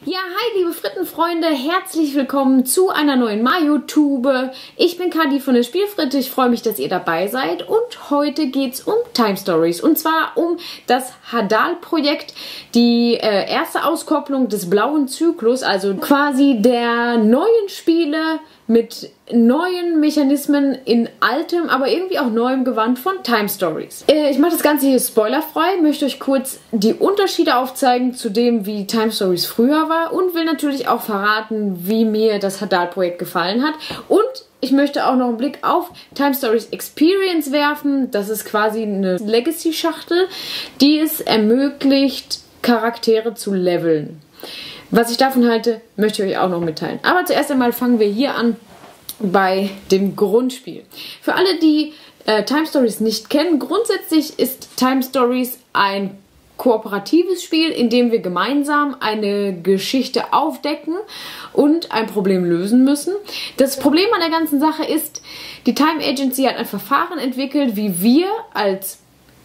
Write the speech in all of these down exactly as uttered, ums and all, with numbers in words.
Ja, hi liebe Frittenfreunde, herzlich willkommen zu einer neuen Mayo-Tube. Ich bin Kadi von der Spielfritte, ich freue mich, dass ihr dabei seid und heute geht es um Time Stories und zwar um das Hadal-Projekt, die äh, erste Auskopplung des blauen Zyklus, also quasi der neuen Spiele mit neuen Mechanismen in altem, aber irgendwie auch neuem Gewand von Time Stories. Äh, ich mache das Ganze hier spoilerfrei, möchte euch kurz die Unterschiede aufzeigen zu dem, wie Time Stories früher war und will natürlich auch verraten, wie mir das Hadal-Projekt gefallen hat. Und ich möchte auch noch einen Blick auf Time Stories Experience werfen. Das ist quasi eine Legacy-Schachtel, die es ermöglicht, Charaktere zu leveln. Was ich davon halte, möchte ich euch auch noch mitteilen. Aber zuerst einmal fangen wir hier an bei dem Grundspiel. Für alle, die äh, Time Stories nicht kennen, grundsätzlich ist Time Stories ein kooperatives Spiel, in dem wir gemeinsam eine Geschichte aufdecken und ein Problem lösen müssen. Das Problem an der ganzen Sache ist, die Time Agency hat ein Verfahren entwickelt, wie wir als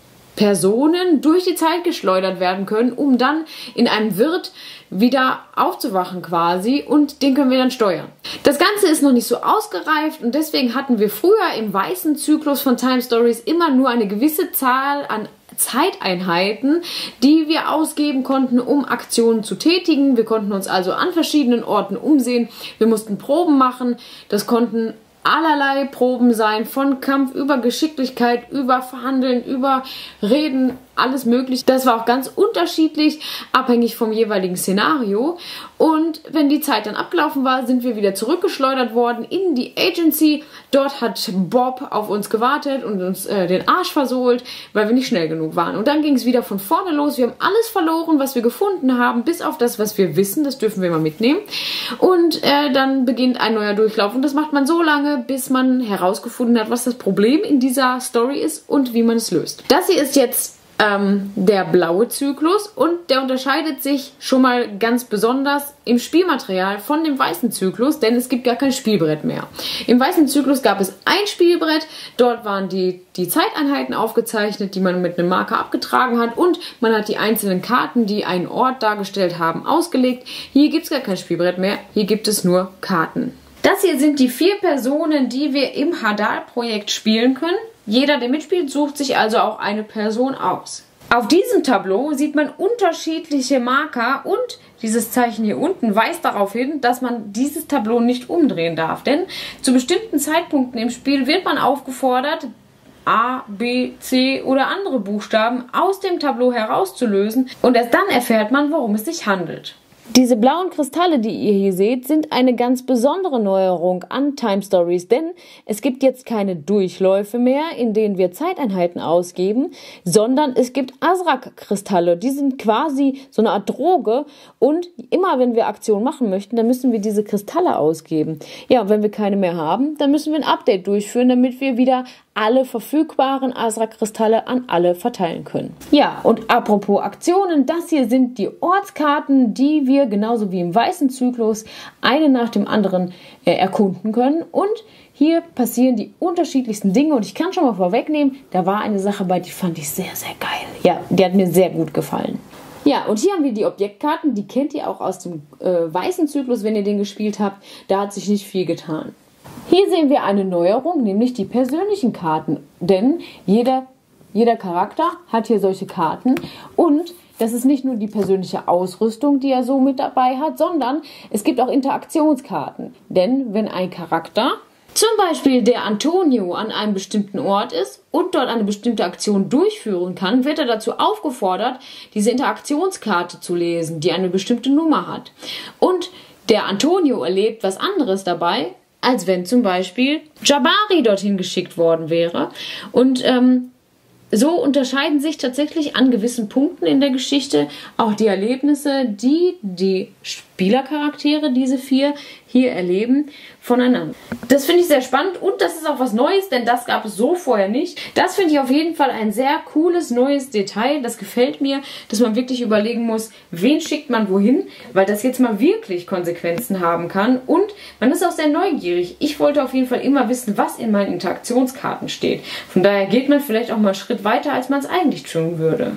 Personen durch die Zeit geschleudert werden können, um dann in einem Wirt wieder aufzuwachen quasi und den können wir dann steuern. Das Ganze ist noch nicht so ausgereift und deswegen hatten wir früher im weißen Zyklus von Time Stories immer nur eine gewisse Zahl an Zeiteinheiten, die wir ausgeben konnten, um Aktionen zu tätigen. Wir konnten uns also an verschiedenen Orten umsehen. Wir mussten Proben machen. Das konnten allerlei Proben sein, von Kampf über Geschicklichkeit, über Verhandeln, über Reden, alles möglich. Das war auch ganz unterschiedlich, abhängig vom jeweiligen Szenario. Und wenn die Zeit dann abgelaufen war, sind wir wieder zurückgeschleudert worden in die Agency. Dort hat Bob auf uns gewartet und uns äh, den Arsch versohlt, weil wir nicht schnell genug waren. Und dann ging es wieder von vorne los. Wir haben alles verloren, was wir gefunden haben, bis auf das, was wir wissen. Das dürfen wir mal mitnehmen. Und äh, dann beginnt ein neuer Durchlauf. Und das macht man so lange, bis man herausgefunden hat, was das Problem in dieser Story ist und wie man es löst. Das hier ist jetzt Ähm, der blaue Zyklus und der unterscheidet sich schon mal ganz besonders im Spielmaterial von dem weißen Zyklus, denn es gibt gar kein Spielbrett mehr. Im weißen Zyklus gab es ein Spielbrett, dort waren die, die Zeiteinheiten aufgezeichnet, die man mit einem Marker abgetragen hat und man hat die einzelnen Karten, die einen Ort dargestellt haben, ausgelegt. Hier gibt es gar kein Spielbrett mehr, hier gibt es nur Karten. Das hier sind die vier Personen, die wir im Hadal-Projekt spielen können. Jeder, der mitspielt, sucht sich also auch eine Person aus. Auf diesem Tableau sieht man unterschiedliche Marker und dieses Zeichen hier unten weist darauf hin, dass man dieses Tableau nicht umdrehen darf. Denn zu bestimmten Zeitpunkten im Spiel wird man aufgefordert, A, B, C oder andere Buchstaben aus dem Tableau herauszulösen und erst dann erfährt man, worum es sich handelt. Diese blauen Kristalle, die ihr hier seht, sind eine ganz besondere Neuerung an Time Stories, denn es gibt jetzt keine Durchläufe mehr, in denen wir Zeiteinheiten ausgeben, sondern es gibt Azrak-Kristalle. Die sind quasi so eine Art Droge und immer wenn wir Aktionen machen möchten, dann müssen wir diese Kristalle ausgeben. Ja, und wenn wir keine mehr haben, dann müssen wir ein Update durchführen, damit wir wieder alle verfügbaren Azrak-Kristalle an alle verteilen können. Ja, und apropos Aktionen, das hier sind die Ortskarten, die wir genauso wie im weißen Zyklus eine nach dem anderen äh, erkunden können. Und hier passieren die unterschiedlichsten Dinge und ich kann schon mal vorwegnehmen, da war eine Sache bei, die fand ich sehr, sehr geil. Ja, die hat mir sehr gut gefallen. Ja, und hier haben wir die Objektkarten, die kennt ihr auch aus dem äh, weißen Zyklus, wenn ihr den gespielt habt. Da hat sich nicht viel getan. Hier sehen wir eine Neuerung, nämlich die persönlichen Karten. Denn jeder, jeder Charakter hat hier solche Karten. Und das ist nicht nur die persönliche Ausrüstung, die er so mit dabei hat, sondern es gibt auch Interaktionskarten. Denn wenn ein Charakter, zum Beispiel der Antonio, an einem bestimmten Ort ist und dort eine bestimmte Aktion durchführen kann, wird er dazu aufgefordert, diese Interaktionskarte zu lesen, die eine bestimmte Nummer hat. Und der Antonio erlebt was anderes dabei, als wenn zum Beispiel Jabari dorthin geschickt worden wäre. Und ähm, so unterscheiden sich tatsächlich an gewissen Punkten in der Geschichte auch die Erlebnisse, die die Spielercharaktere, diese vier, hier erleben, voneinander. Das finde ich sehr spannend und das ist auch was Neues, denn das gab es so vorher nicht. Das finde ich auf jeden Fall ein sehr cooles, neues Detail. Das gefällt mir, dass man wirklich überlegen muss, wen schickt man wohin, weil das jetzt mal wirklich Konsequenzen haben kann und man ist auch sehr neugierig. Ich wollte auf jeden Fall immer wissen, was in meinen Interaktionskarten steht. Von daher geht man vielleicht auch mal einen Schritt weiter, als man es eigentlich tun würde.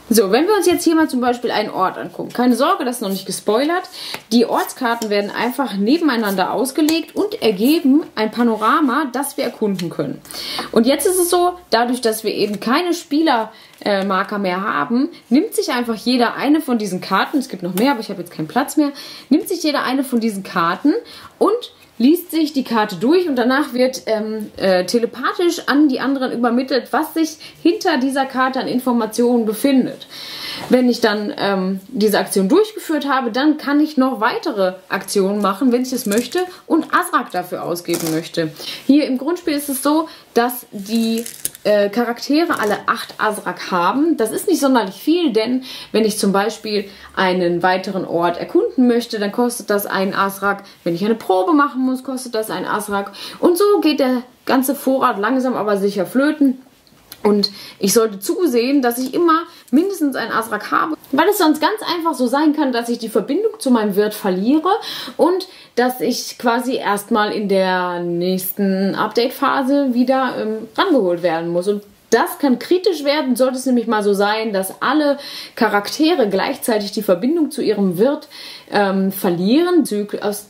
So, wenn wir uns jetzt hier mal zum Beispiel einen Ort angucken. Keine Sorge, das ist noch nicht gespoilert. Die Ortskarten werden einfach nebeneinander ausgelegt und ergeben ein Panorama, das wir erkunden können. Und jetzt ist es so, dadurch, dass wir eben keine Spielermarker mehr haben, nimmt sich einfach jeder eine von diesen Karten, es gibt noch mehr, aber ich habe jetzt keinen Platz mehr, nimmt sich jeder eine von diesen Karten und liest sich die Karte durch und danach wird ähm, äh, telepathisch an die anderen übermittelt, was sich hinter dieser Karte an Informationen befindet. Wenn ich dann ähm, diese Aktion durchgeführt habe, dann kann ich noch weitere Aktionen machen, wenn ich es möchte und Azrak dafür ausgeben möchte. Hier im Grundspiel ist es so, dass die äh, Charaktere alle acht Azrak haben. Das ist nicht sonderlich viel, denn wenn ich zum Beispiel einen weiteren Ort erkunden möchte, dann kostet das einen Azrak. Wenn ich eine Probe machen muss, kostet das einen Azrak. Und so geht der ganze Vorrat langsam aber sicher flöten. Und ich sollte zusehen, dass ich immer mindestens einen Azrak habe, weil es sonst ganz einfach so sein kann, dass ich die Verbindung zu meinem Wirt verliere und dass ich quasi erstmal in der nächsten Update-Phase wieder ähm, rangeholt werden muss. Und das kann kritisch werden, sollte es nämlich mal so sein, dass alle Charaktere gleichzeitig die Verbindung zu ihrem Wirt ähm, verlieren. Aus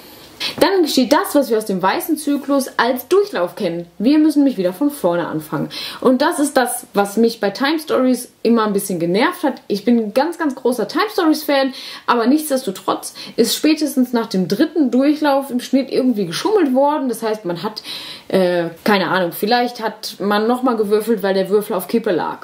Dann geschieht das, was wir aus dem weißen Zyklus als Durchlauf kennen. Wir müssen nämlich wieder von vorne anfangen. Und das ist das, was mich bei Time Stories immer ein bisschen genervt hat. Ich bin ein ganz, ganz großer Time Stories Fan, aber nichtsdestotrotz ist spätestens nach dem dritten Durchlauf im Schnitt irgendwie geschummelt worden. Das heißt, man hat, äh, keine Ahnung, vielleicht hat man nochmal gewürfelt, weil der Würfel auf Kippe lag.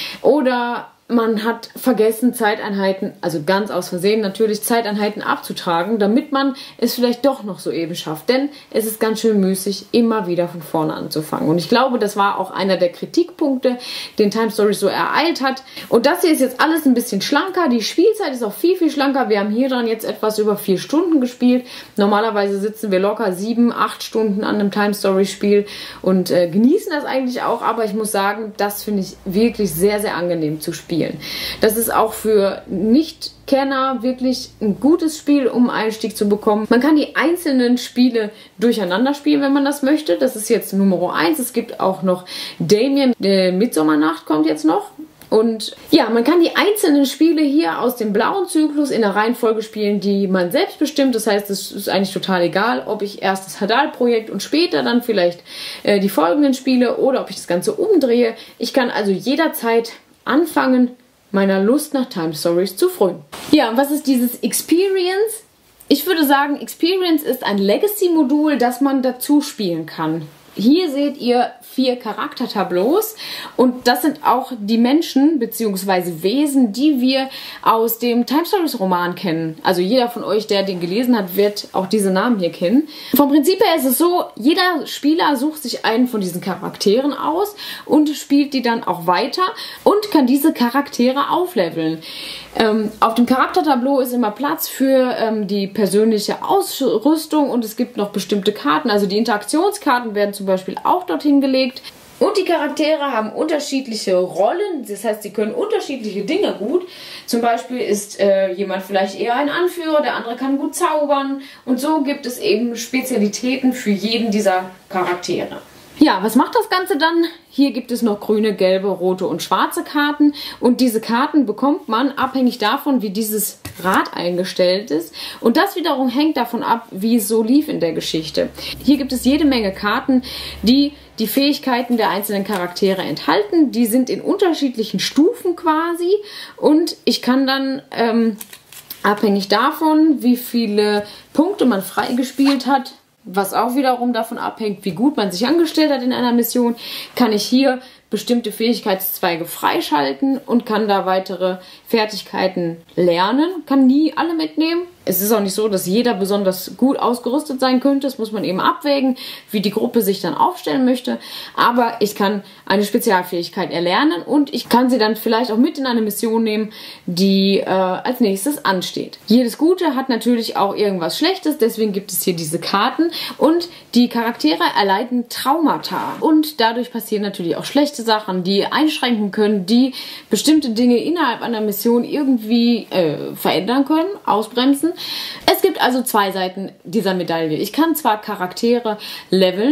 Oder man hat vergessen, Zeiteinheiten, also ganz aus Versehen natürlich, Zeiteinheiten abzutragen, damit man es vielleicht doch noch so eben schafft. Denn es ist ganz schön müßig, immer wieder von vorne anzufangen. Und ich glaube, das war auch einer der Kritikpunkte, den Time Stories so ereilt hat. Und das hier ist jetzt alles ein bisschen schlanker. Die Spielzeit ist auch viel, viel schlanker. Wir haben hier dran jetzt etwas über vier Stunden gespielt. Normalerweise sitzen wir locker sieben, acht Stunden an einem Time Stories Spiel und äh, genießen das eigentlich auch. Aber ich muss sagen, das finde ich wirklich sehr, sehr angenehm zu spielen. Das ist auch für Nicht-Kenner wirklich ein gutes Spiel, um Einstieg zu bekommen. Man kann die einzelnen Spiele durcheinander spielen, wenn man das möchte. Das ist jetzt Nummer eins. Es gibt auch noch Damien, die Mitsommernacht kommt jetzt noch. Und ja, man kann die einzelnen Spiele hier aus dem blauen Zyklus in der Reihenfolge spielen, die man selbst bestimmt. Das heißt, es ist eigentlich total egal, ob ich erst das Hadal-Projekt und später dann vielleicht äh, die folgenden spiele oder ob ich das Ganze umdrehe. Ich kann also jederzeit anfangen, meiner Lust nach Time Stories zu frönen. Ja, und was ist dieses Experience? Ich würde sagen, Experience ist ein Legacy-Modul, das man dazu spielen kann. Hier seht ihr vier Charaktertableaus und das sind auch die Menschen bzw. Wesen, die wir aus dem Time Stories Roman kennen. Also jeder von euch, der den gelesen hat, wird auch diese Namen hier kennen. Vom Prinzip her ist es so, jeder Spieler sucht sich einen von diesen Charakteren aus und spielt die dann auch weiter und kann diese Charaktere aufleveln. Ähm, auf dem Charaktertableau ist immer Platz für ähm, die persönliche Ausrüstung und es gibt noch bestimmte Karten. Also die Interaktionskarten werden zum Beispiel auch dorthin gelegt. Und die Charaktere haben unterschiedliche Rollen, das heißt, sie können unterschiedliche Dinge gut. Zum Beispiel ist äh, jemand vielleicht eher ein Anführer, der andere kann gut zaubern. Und so gibt es eben Spezialitäten für jeden dieser Charaktere. Ja, was macht das Ganze dann? Hier gibt es noch grüne, gelbe, rote und schwarze Karten. Und diese Karten bekommt man abhängig davon, wie dieses Rad eingestellt ist. Und das wiederum hängt davon ab, wie es so lief in der Geschichte. Hier gibt es jede Menge Karten, die die Fähigkeiten der einzelnen Charaktere enthalten. Die sind in unterschiedlichen Stufen quasi. Und ich kann dann ähm, abhängig davon, wie viele Punkte man freigespielt hat, was auch wiederum davon abhängt, wie gut man sich angestellt hat in einer Mission, kann ich hier bestimmte Fähigkeitszweige freischalten und kann da weitere Fertigkeiten lernen. Kann nie alle mitnehmen. Es ist auch nicht so, dass jeder besonders gut ausgerüstet sein könnte. Das muss man eben abwägen, wie die Gruppe sich dann aufstellen möchte. Aber ich kann eine Spezialfähigkeit erlernen und ich kann sie dann vielleicht auch mit in eine Mission nehmen, die äh, als nächstes ansteht. Jedes Gute hat natürlich auch irgendwas Schlechtes, deswegen gibt es hier diese Karten und die Charaktere erleiden Traumata. Und dadurch passieren natürlich auch schlechte Sachen, die einschränken können, die bestimmte Dinge innerhalb einer Mission irgendwie äh, verändern können, ausbremsen. Es gibt also zwei Seiten dieser Medaille. Ich kann zwar Charaktere leveln,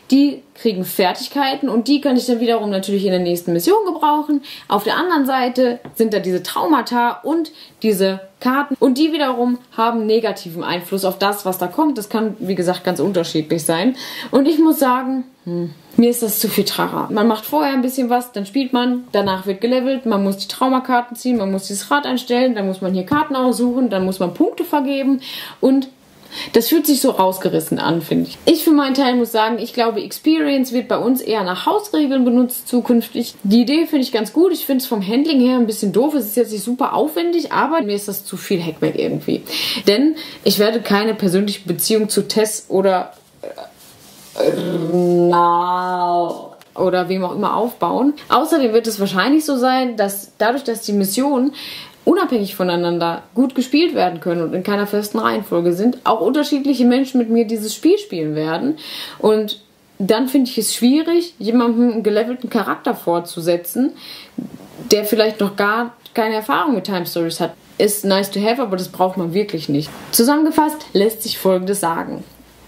Die kriegen Fertigkeiten und die kann ich dann wiederum natürlich in der nächsten Mission gebrauchen. Auf der anderen Seite sind da diese Traumata und diese Karten und die wiederum haben negativen Einfluss auf das, was da kommt. Das kann, wie gesagt, ganz unterschiedlich sein. Und ich muss sagen, hm, mir ist das zu viel Trara. Man macht vorher ein bisschen was, dann spielt man, danach wird gelevelt, man muss die Traumakarten ziehen, man muss dieses Rad einstellen, dann muss man hier Karten aussuchen, dann muss man Punkte vergeben und das fühlt sich so rausgerissen an, finde ich. Ich für meinen Teil muss sagen, ich glaube, Experience wird bei uns eher nach Hausregeln benutzt zukünftig. Die Idee finde ich ganz gut. Ich finde es vom Handling her ein bisschen doof. Es ist jetzt nicht super aufwendig, aber mir ist das zu viel Hackback irgendwie. Denn ich werde keine persönliche Beziehung zu Tess oder äh, na, oder wem auch immer aufbauen. Außerdem wird es wahrscheinlich so sein, dass dadurch, dass die Missionen unabhängig voneinander gut gespielt werden können und in keiner festen Reihenfolge sind, auch unterschiedliche Menschen mit mir dieses Spiel spielen werden. Und dann finde ich es schwierig, jemandem einen gelevelten Charakter vorzusetzen, der vielleicht noch gar keine Erfahrung mit Time Stories hat. Ist nice to have, aber das braucht man wirklich nicht. Zusammengefasst lässt sich Folgendes sagen.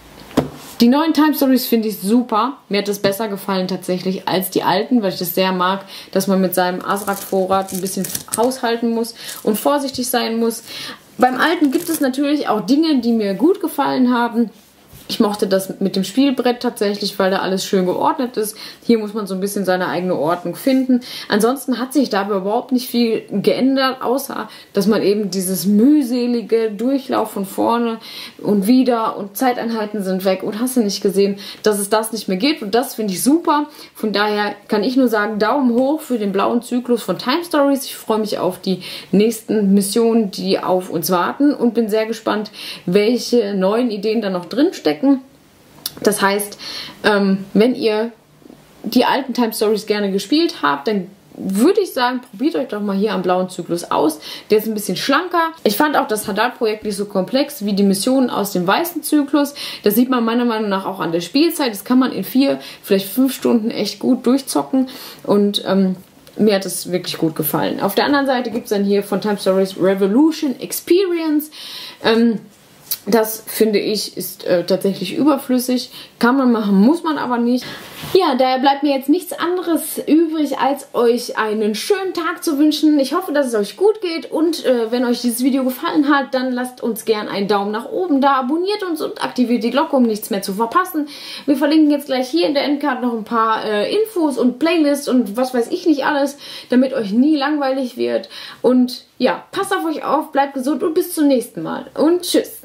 Die neuen Time Stories finde ich super. Mir hat das besser gefallen tatsächlich als die alten, weil ich das sehr mag, dass man mit seinem Azrak-Vorrat ein bisschen haushalten muss und vorsichtig sein muss. Beim alten gibt es natürlich auch Dinge, die mir gut gefallen haben. Ich mochte das mit dem Spielbrett tatsächlich, weil da alles schön geordnet ist. Hier muss man so ein bisschen seine eigene Ordnung finden. Ansonsten hat sich dabei überhaupt nicht viel geändert, außer dass man eben dieses mühselige Durchlauf von vorne und wieder und Zeiteinheiten sind weg und hast du nicht gesehen, dass es das nicht mehr gibt. Und das finde ich super. Von daher kann ich nur sagen, Daumen hoch für den blauen Zyklus von Time Stories. Ich freue mich auf die nächsten Missionen, die auf uns warten und bin sehr gespannt, welche neuen Ideen da noch drin stecken. Das heißt, ähm, wenn ihr die alten Time Stories gerne gespielt habt, dann würde ich sagen, probiert euch doch mal hier am blauen Zyklus aus. Der ist ein bisschen schlanker. Ich fand auch das Hadar-Projekt nicht so komplex wie die Missionen aus dem weißen Zyklus. Das sieht man meiner Meinung nach auch an der Spielzeit. Das kann man in vier, vielleicht fünf Stunden echt gut durchzocken und ähm, mir hat es wirklich gut gefallen. Auf der anderen Seite gibt es dann hier von Time Stories Revolution Experience. Ähm, Das, finde ich, ist äh, tatsächlich überflüssig. Kann man machen, muss man aber nicht. Ja, daher bleibt mir jetzt nichts anderes übrig, als euch einen schönen Tag zu wünschen. Ich hoffe, dass es euch gut geht. Und äh, wenn euch dieses Video gefallen hat, dann lasst uns gern einen Daumen nach oben da. Abonniert uns und aktiviert die Glocke, um nichts mehr zu verpassen. Wir verlinken jetzt gleich hier in der Endcard noch ein paar äh, Infos und Playlists und was weiß ich nicht alles, damit euch nie langweilig wird. Und ja, passt auf euch auf, bleibt gesund und bis zum nächsten Mal. Und tschüss.